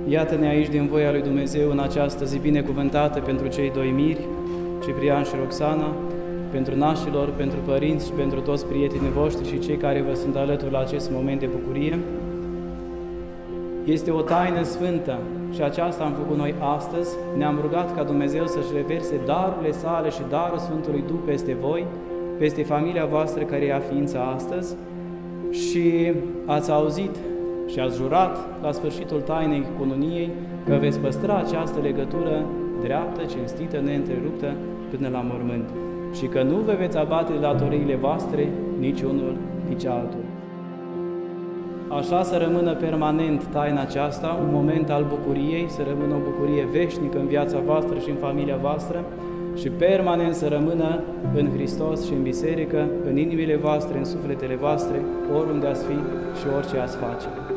Iată-ne aici din voia lui Dumnezeu în această zi binecuvântată pentru cei doi miri, Ciprian și Roxana, pentru nașilor, pentru părinți și pentru toți prietenii voștri și cei care vă sunt alături la acest moment de bucurie. Este o taină sfântă și aceasta am făcut noi astăzi. Ne-am rugat ca Dumnezeu să-și reverse darurile sale și darul Sfântului Duh peste voi, peste familia voastră care ia ființă astăzi, și ați auzit și ați jurat la sfârșitul tainei cununiei că veți păstra această legătură dreaptă, cinstită, neîntreruptă până la mormânt și că nu vă veți abate de datoriile voastre, nici unul, nici altul. Așa să rămână permanent taina aceasta, un moment al bucuriei, să rămână o bucurie veșnică în viața voastră și în familia voastră și permanent să rămână în Hristos și în biserică, în inimile voastre, în sufletele voastre, oriunde ați fi și orice ați face.